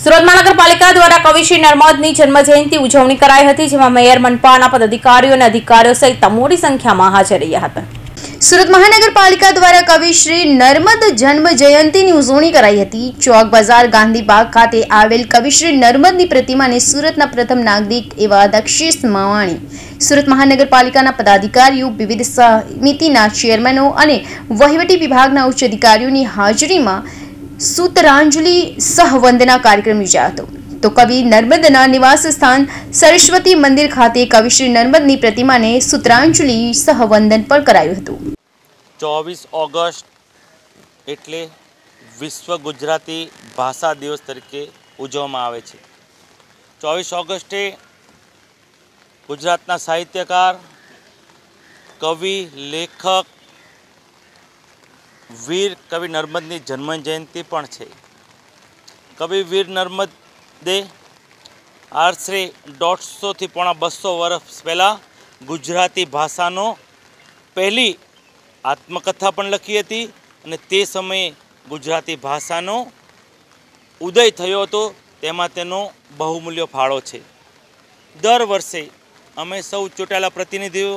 સુરત મહાનગરપાલિકા દ્વારા કવિ શ્રી નર્મદની જન્મજયંતિ ઉજવણી કરાઈ હતી, જેમાં મેયર, મનપાના પદાધિકારીઓ અને અધિકારીઓ સહિત મોટી સંખ્યામાં હાજર રહ્યા હતા। સુરત મહાનગરપાલિકા દ્વારા કવિ શ્રી નર્મદ જન્મ જયંતિની ઉજવણી કરાઈ હતી। ચોક બજાર ગાંધીબાગ ખાતે આવેલ કવિ શ્રી નર્મદની પ્રતિમાને સુરતના પ્રથમ નાગરિક એવા દક્ષિશ માવાણી, સુરત મહાનગરપાલિકાના પદાધિકારીઓ, વિવિધ સમિતિના ચેરમેનો અને વહીવટી વિભાગના ઉચ્ચ અધિકારીઓની હાજરીમાં સૂત્રાંજલિ સહવંદના કાર્યક્રમ યોજાયો હતો। તો કવિ નર્મદના નિવાસ સ્થાન સરસ્વતી મંદિર ખાતે કવિ શ્રી નર્મદની પ્રતિમાને સૂત્રાંજલિ સહવંદન પણ કરાયું હતું। 24 ઓગસ્ટ એટલે વિશ્વ ગુજરાતી ભાષા દિવસ તરીકે ઉજવવામાં આવે છે। 24 ઓગસ્ટે ગુજરાતના સાહિત્યકાર, કવિ, લેખક વીર કવિ નર્મદની જન્મજયંતિ પણ છે। કવિ વીર નર્મદે આશરે 150 થી પોણા 200 વર્ષ પહેલાં ગુજરાતી ભાષાનો પહેલી આત્મકથા પણ લખી હતી અને તે સમયે ગુજરાતી ભાષાનો ઉદય થયો હતો, તેમાં તેનો બહુમૂલ્ય ફાળો છે। દર વર્ષે અમે સૌ ચૂંટાયેલા પ્રતિનિધિઓ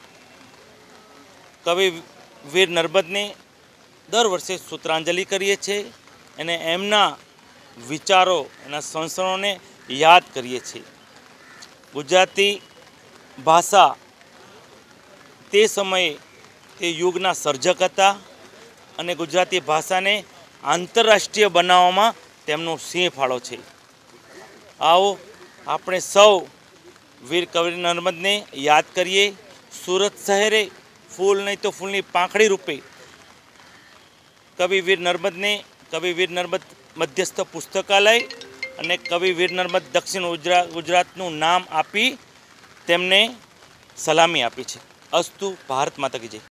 કવિ વીર નર્મદને દર વર્ષે સૂત્રાંજલિ કરીએ છીએ અને એમના વિચારો, એના સંસ્મરણોને યાદ કરીએ છીએ। ગુજરાતી ભાષા તે સમયે તે યુગના સર્જક હતા અને ગુજરાતી ભાષાને આંતરરાષ્ટ્રીય બનાવવામાં તેમનો સિંહ ફાળો છે। આવો આપણે સૌ વીર કવિ નર્મદને યાદ કરીએ। સુરત શહેરે ફૂલ નહીં તો ફૂલની પાંખડી રૂપે કવિ વીર નર્મદને કવિ વીર નર્મદ મધ્યસ્થ પુસ્તકાલય અને કવિ વીર નર્મદ દક્ષિણ ગુજરાતનું નામ આપી તેમને સલામી આપી છે। અસ્તુ ભારત માતા કી જય।